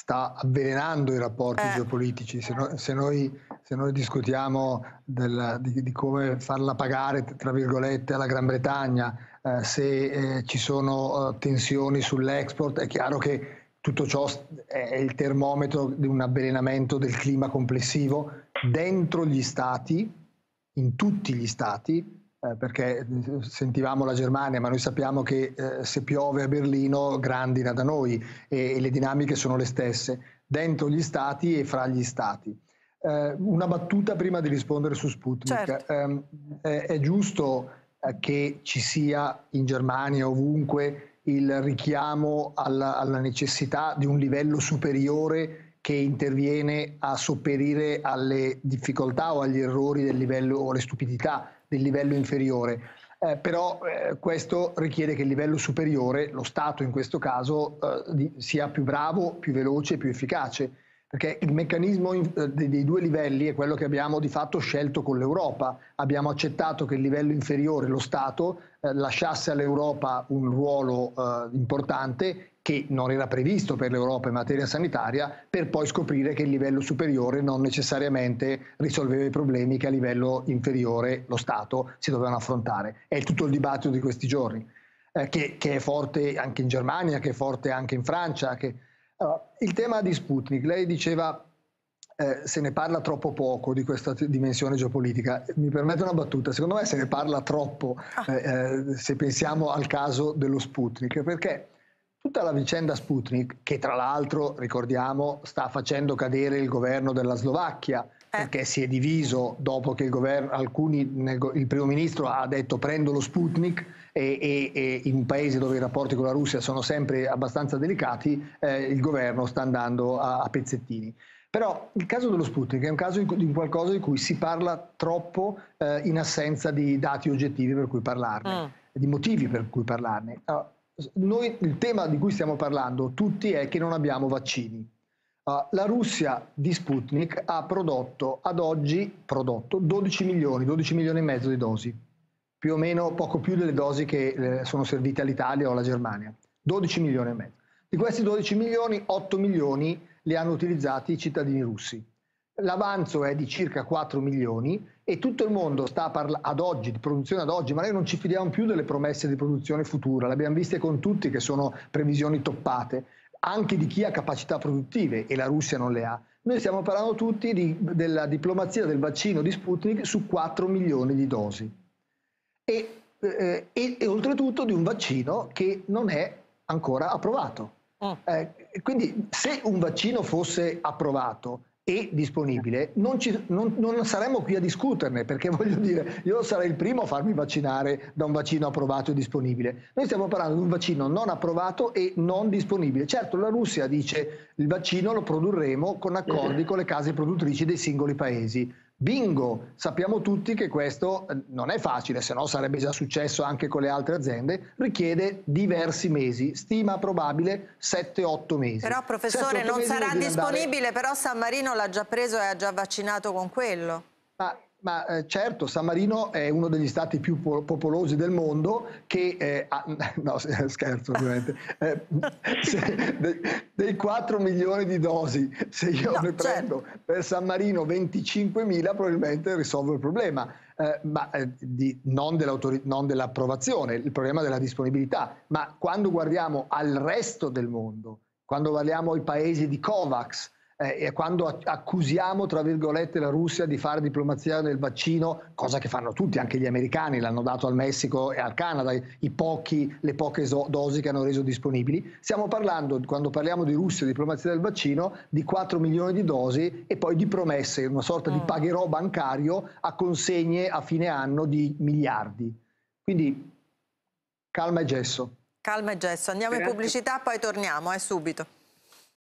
sta avvelenando i rapporti geopolitici. Se noi discutiamo di come farla pagare, tra virgolette, alla Gran Bretagna, se ci sono tensioni sull'export, è chiaro che tutto ciò è il termometro di un avvelenamento del clima complessivo dentro gli stati, in tutti gli stati, perché sentivamo la Germania, ma noi sappiamo che se piove a Berlino grandina da noi e le dinamiche sono le stesse, dentro gli stati e fra gli stati. Una battuta prima di rispondere su Sputnik. Certo. È giusto che ci sia in Germania ovunque il richiamo alla necessità di un livello superiore che interviene a sopperire alle difficoltà o agli errori del livello o alle stupidità del livello inferiore. Però questo richiede che il livello superiore, lo Stato in questo caso, sia più bravo, più veloce e più efficace, perché il meccanismo dei due livelli è quello che abbiamo di fatto scelto con l'Europa. Abbiamo accettato che il livello inferiore, lo Stato, lasciasse all'Europa un ruolo importante che non era previsto per l'Europa in materia sanitaria, per poi scoprire che il livello superiore non necessariamente risolveva i problemi che a livello inferiore lo Stato si dovevano affrontare. È tutto il dibattito di questi giorni, che è forte anche in Germania, che è forte anche in Francia. Il tema di Sputnik, lei diceva se ne parla troppo poco di questa dimensione geopolitica. Mi permette una battuta, secondo me se ne parla troppo se pensiamo al caso dello Sputnik, perché tutta la vicenda Sputnik, che tra l'altro, ricordiamo, sta facendo cadere il governo della Slovacchia, perché si è diviso dopo che il primo ministro ha detto prendo lo Sputnik e in un paese dove i rapporti con la Russia sono sempre abbastanza delicati, il governo sta andando a pezzettini. Però il caso dello Sputnik è un caso di qualcosa di cui si parla troppo in assenza di dati oggettivi per cui parlarne, di motivi per cui parlarne. Il tema di cui stiamo parlando tutti è che non abbiamo vaccini. La Russia di Sputnik ha prodotto ad oggi 12 milioni e mezzo di dosi, più o meno poco più delle dosi che sono servite all'Italia o alla Germania. 12 milioni e mezzo. Di questi 12 milioni, 8 milioni li hanno utilizzati i cittadini russi. L'avanzo è di circa 4 milioni e tutto il mondo sta ad oggi, di produzione ad oggi, ma noi non ci fidiamo più delle promesse di produzione futura, le abbiamo viste con tutti che sono previsioni toppate, anche di chi ha capacità produttive e la Russia non le ha. Noi stiamo parlando tutti della diplomazia del vaccino di Sputnik su 4 milioni di dosi e oltretutto di un vaccino che non è ancora approvato. Quindi se un vaccino fosse approvato e disponibile, non saremmo qui a discuterne, perché voglio dire, io sarei il primo a farmi vaccinare da un vaccino approvato e disponibile. Noi stiamo parlando di un vaccino non approvato e non disponibile. Certo, la Russia dice il vaccino lo produrremo con accordi con le case produttrici dei singoli paesi. Bingo! Sappiamo tutti che questo non è facile, se no sarebbe già successo anche con le altre aziende, richiede diversi mesi, stima probabile 7-8 mesi. Però professore non sarà disponibile, però San Marino l'ha già preso e ha già vaccinato con quello. Ma certo, San Marino è uno degli stati più popolosi del mondo che, no scherzo ovviamente, dei 4 milioni di dosi, se io ne prendo per San Marino 25.000 probabilmente risolvo il problema, non dell'approvazione, il problema della disponibilità, ma quando guardiamo al resto del mondo, quando guardiamo ai paesi di COVAX, e quando accusiamo tra virgolette la Russia di fare diplomazia del vaccino, cosa che fanno tutti, anche gli americani l'hanno dato al Messico e al Canada, le poche dosi che hanno reso disponibili, stiamo parlando, quando parliamo di Russia e diplomazia del vaccino, di 4 milioni di dosi e poi di promesse, una sorta di pagherò bancario a consegne a fine anno di miliardi. Quindi calma e gesso. Calma e gesso, andiamo in pubblicità, poi torniamo subito.